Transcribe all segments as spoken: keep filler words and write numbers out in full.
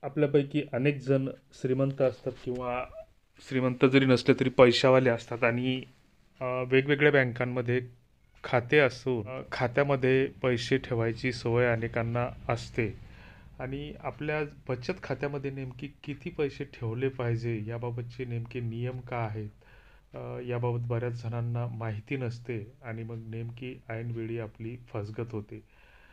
आपल्यापैकी अनेक जण श्रीमंत असतात किंवा श्रीमंत जरी नसले तरी पैशावाले असतात आणि अ, वेगवेगळ्या बँकांमध्ये खाते असून अ, खात्यामध्ये पैसे ठेवायची सवय अनेकांना असते आणि आपल्या बचत खात्यामध्ये नेमकी किती पैसे ठेवले पाहिजे याबाबतचे नेमके नियम का आहेत, अ, याबाबत बऱ्याच जणांना माहिती नसते आणि मग नेमकी ऐनवेळी आपली फसगत होते.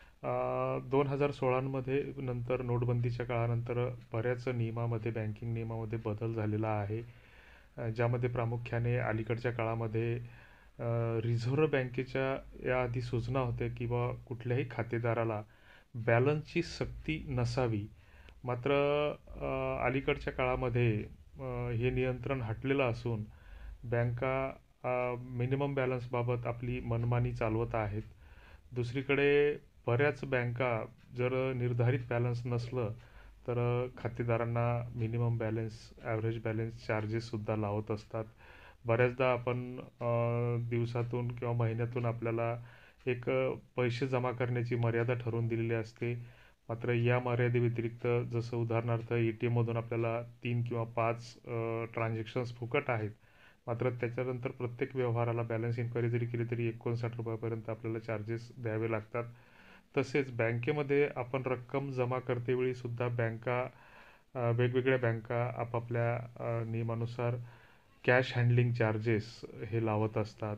दोन हजार सोळामध्ये नंतर नोटबंदीच्या काळानंतर बऱ्याच नियमामध्ये बँकिंग नियमामध्ये बदल झालेला आहे. अ, ज्यामध्ये प्रामुख्याने अलीकडच्या काळामध्ये अ, रिझर्व्ह बँकेच्या याआधी सूचना होत्या की बा कुठल्याही खातेदाराला बॅलन्सची सक्ती नसावी. मात्र अ, अलीकडच्या काळामध्ये अ, हे नियंत्रण हटलेलं असून बँका मिनिमम बॅलन्सबाबत आपली मनमानी चालवत आहेत. दुसरीकडे बऱ्याच बँका जर निर्धारित बॅलन्स नसलं तर खातेदारांना मिनिमम बॅलन्स, ॲव्हरेज बॅलन्स चार्जेससुद्धा लावत असतात. बऱ्याचदा आपण अ, दिवसातून किंवा महिन्यातून आपल्याला एक अ, पैसे जमा करण्याची मर्यादा ठरवून दिलेली असते. मात्र या मर्यादेव्यतिरिक्त जसं उदाहरणार्थ ए टी एममधून आपल्याला तीन किंवा पाच ट्रान्झॅक्शन्स फुकट आहेत. मात्र त्याच्यानंतर प्रत्येक व्यवहाराला बॅलन्स इन्क्वायरी जरी केली तरी एकोणसाठ रुपयापर्यंत आपल्याला चार्जेस द्यावे लागतात. तसेच बँकेमध्ये आपण रक्कम जमा करतेवेळी सुद्धा बँका अ, वेगवेगळ्या बँका आपापल्या अ, नियमानुसार कॅश हँडलिंग चार्जेस हे लावत असतात.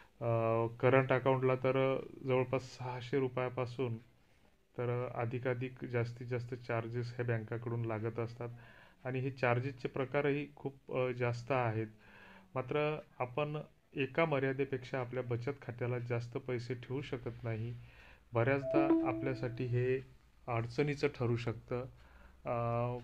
करंट अकाउंटला तर जवळपास सहाशे रुपयापासून तर अधिकाधिक जास्तीत जास्त चार्जेस हे बँकाकडून लागत असतात आणि हे चार्जेसचे प्रकारही खूप अ, जास्त आहेत. मात्र आपण एका मर्यादेपेक्षा आपल्या बचत खात्याला जास्त पैसे ठेवू शकत नाही. बऱ्याचदा आपल्यासाठी हे अडचणीचं ठरू शकतं. अ,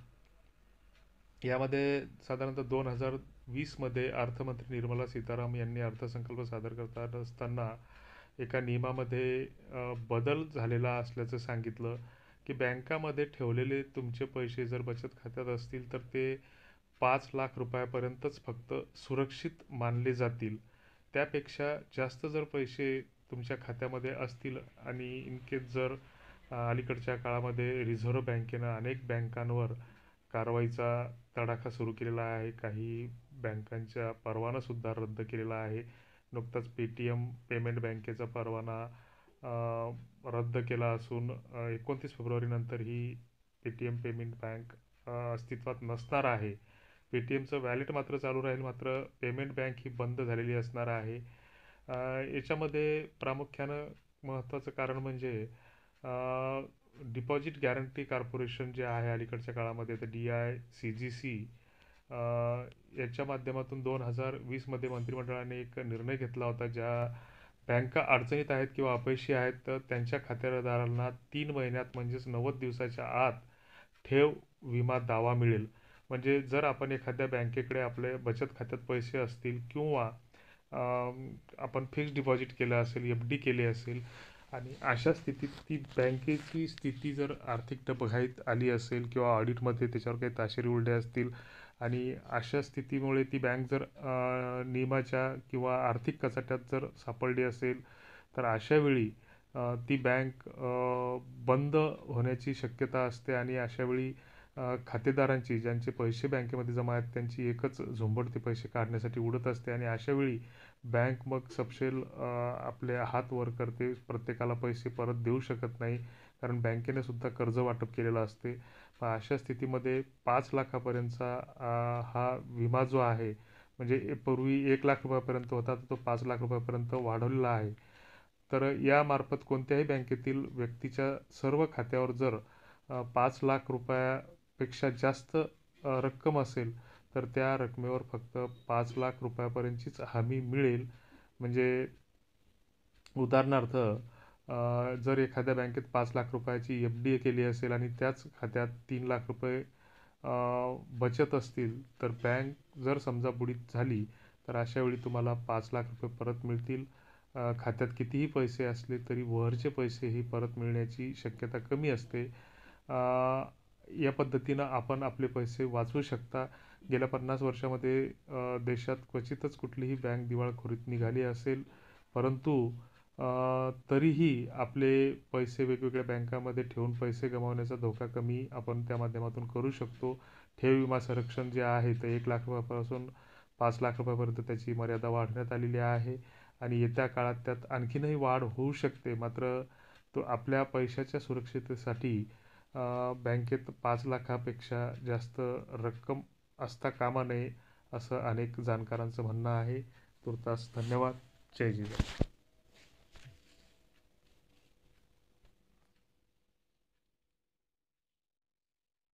यामध्ये साधारणतः दोन हजार वीसमध्ये अर्थमंत्री निर्मला सीताराम यांनी अर्थसंकल्प सादर करत असताना एका नियमामध्ये अ, बदल झालेला असल्याचं सांगितलं, की बँकामध्ये ठेवलेले तुमचे पैसे जर बचत खात्यात असतील तर ते पाच लाख रुपयापर्यंतच फक्त सुरक्षित मानले जातील. त्यापेक्षा जास्त जर पैसे तुमच्या खात्यामध्ये असतील आणि इन केस जर अ, अलीकडच्या काळामध्ये रिझर्व्ह बँकेनं अनेक बँकांवर कारवाईचा तडाखा सुरू केलेला आहे. काही बँकांच्या परवानासुद्धा रद्द केलेला आहे. नुकताच पेटीएम पेमेंट बँकेचा परवाना अ, रद्द केला असून अ, एकोणतीस फेब्रुवारीनंतर ही पेटीएम पेमेंट बँक अ, अस्तित्वात नसणार आहे. पेटीएमचं वॅलेट मात्र चालू राहील, मात्र पेमेंट बँक ही बंद झालेली असणार आहे. अ, याच्यामध्ये प्रामुख्यानं महत्त्वाचं कारण म्हणजे डिपॉझिट गॅरंटी कॉर्पोरेशन जे आहे अलीकडच्या काळामध्ये तर D I C G C याच्या माध्यमातून दोन हजार वीसमध्ये मंत्रिमंडळाने एक निर्णय घेतला होता. ज्या बँका अडचणीत आहेत किंवा अपयशी आहेत तर त्यांच्या खातेदारांना तीन महिन्यात म्हणजेच नव्वद दिवसाच्या आत ठेव विमा दावा मिळेल. म्हणजे जर आपण एखाद्या बँकेकडे आपले बचत खात्यात पैसे असतील किंवा अम, आपण फिक्स्ड डिपॉझिट केलं असेल, एफ डी केली असेल आणि अशा स्थितीत ती बँकेची स्थिती जर आर्थिक डबघाईत आली असेल किंवा ऑडिटमध्ये त्याच्यावर काही ताशेरे उलटे असतील आणि अशा स्थितीमुळे ती बँक जर अ, नियमाच्या किंवा आर्थिक कचाट्यात जर सापडली असेल तर अशा वेळी अ, ती बँक अ, बंद होण्याची शक्यता असते आणि अशावेळी अ, खातेदारांची ज्यांचे पैसे बँकेमध्ये जमा आहेत त्यांची एकच झुंबड ते पैसे काढण्यासाठी उडत असते आणि अशावेळी बँक मग सपशेल अ, आपले हात वर करते. प्रत्येकाला पैसे परत देऊ शकत नाही कारण बँकेने सुद्धा कर्ज वाटप केलेलं असते. मग अशा स्थितीमध्ये पाच लाखापर्यंतचा अ, हा विमा जो आहे म्हणजे ए- पूर्वी एक लाख रुपयापर्यंत होता तर तो पाच लाख रुपयापर्यंत वाढवलेला आहे. तर यामार्फत कोणत्याही बँकेतील व्यक्तीच्या सर्व खात्यावर जर अ, पाच लाख रुपयापेक्षा जास्त अ, रक्कम असेल तर त्या रकमेवर फक्त पाच लाख रुपयापर्यंतचीच हमी मिळेल. म्हणजे उदाहरणार्थ अ, जर एखाद्या बँकेत पाच लाख रुपयाची एफ डी केली असेल आणि त्याच खात्यात तीन लाख रुपये अ, बचत असतील तर बँक जर समजा बुडीत झाली तर अशा वेळी तुम्हाला पाच लाख रुपये परत मिळतील. अ, खात्यात कितीही पैसे असले तरी वरचे पैसेही परत मिळण्याची शक्यता कमी असते. अ, या पद्धतीनं आपण आपले पैसे वाचवू शकता. गेल्या पन्नास वर्षामध्ये अ, देशात क्वचितच कुठलीही बँक दिवाळखोरीत निघाली असेल. परंतु अ, तरीही आपले पैसे वेगवेगळ्या बँकामध्ये ठेवून पैसे गमावण्याचा धोका कमी आपण त्या माध्यमातून करू शकतो. ठेव विमा संरक्षण जे आहे ते एक लाख रुपयापासून पाच लाख रुपयापर्यंत त्याची मर्यादा वाढवण्यात आलेली आहे आणि येत्या काळात त्यात आणखीनही वाढ होऊ शकते. मात्र तो आपल्या पैशाच्या सुरक्षिततेसाठी अ, बँकेत पाच लाखापेक्षा जास्त रक्कम असता कामा नये, असं अनेक जाणकारांचं म्हणणं आहे. तूर्तास धन्यवाद. जय जिजाऊ.